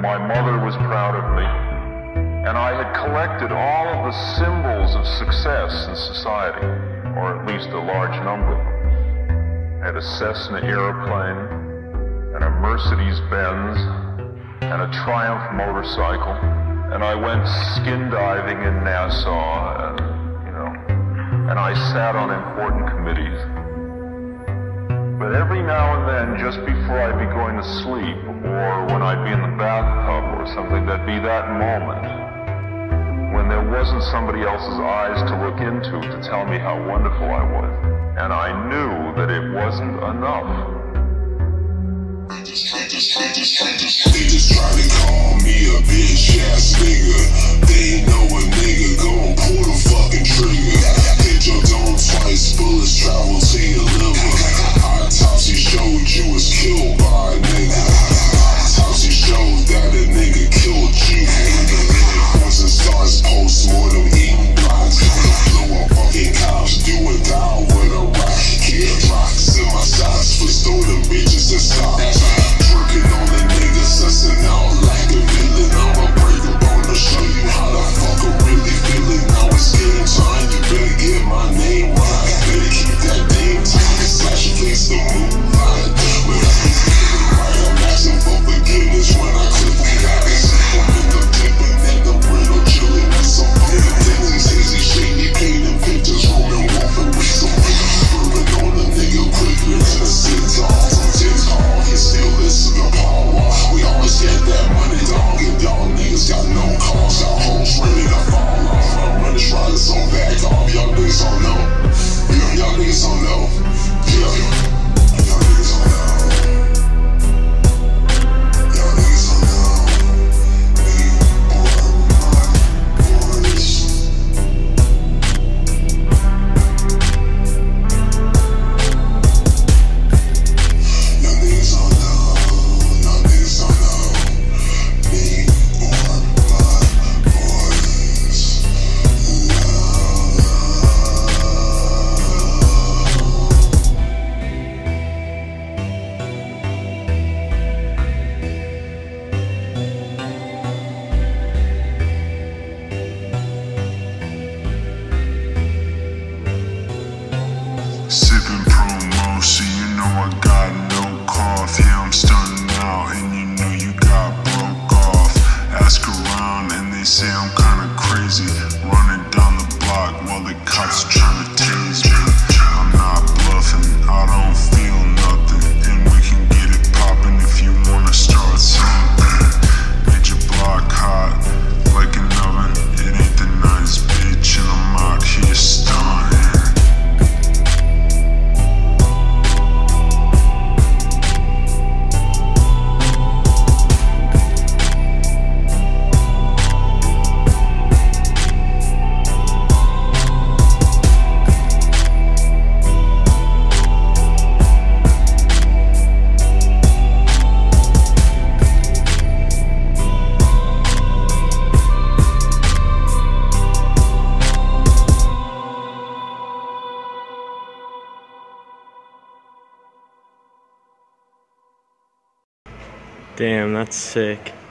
my mother was proud of me, and I had collected all of the symbols of success in society, or at least a large number of them. I had a Cessna airplane, and a Mercedes-Benz, and a Triumph motorcycle, and I went skin diving in Nassau, and I sat on important committees. But every now and then, just before I'd be going to sleep, or when I'd be in the bathtub or something, there'd be that moment when there wasn't somebody else's eyes to look into to tell me how wonderful I was. And I knew that it wasn't enough. They just try to call me a bitch ass nigga. They ain't know a nigga gon' pull the fucking trigger. Hit your dome twice, bullets travel to your liver. Autopsy showed you was killed by a nigga. Autopsy showed that a nigga killed you. Poison stars, post-mortem, eating blocks. Blow up fucking cops, do or die with a rock. Kid rocks in my socks for stolen bitches that stop. Working on the nigga, sussing out like a villain. I'ma break a bone to show you how the fuck I'm really feeling. Now it's game time, you better get my name right. Better keep that name tight, slash place the moonlight. When I be feeling right, I'm asking for forgiveness when I clip the guys. I'm in the dipping and the brittle chilling with some fucking things. Hazy, shady, painting pictures, roaming, walking with some niggas. Burning on the nigga quicker than a sit-down from TikTok. He still listen to power. We always get that money, dog. And y'all niggas got no cause. Y'all hoes ready to fall off. I'm running riders on back off. Y'all niggas don't know. Y'all niggas don't know. Yeah. Y'all niggas don't know. Y'all niggas don't know. Me, boy, boys. Y'all niggas don't know. Y'all niggas don't know. Me, born blood boys. Sipping promo, so you know I got no cough. Yeah, I'm stunning out, and you know you got broke off. Ask around, and they say I'm kinda crazy. Running down the block while the cops trying to tase me. I'm not bluffing, I don't feel nothing, and we can get it poppin' if you wanna start something. Get your block hot like an oven. It ain't the nice bitch, and I'm out here stunning. Damn, that's sick.